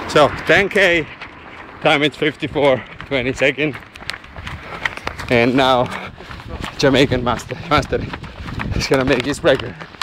So 10k, time is 54:20 seconds, and now Jamaican master is gonna make his record.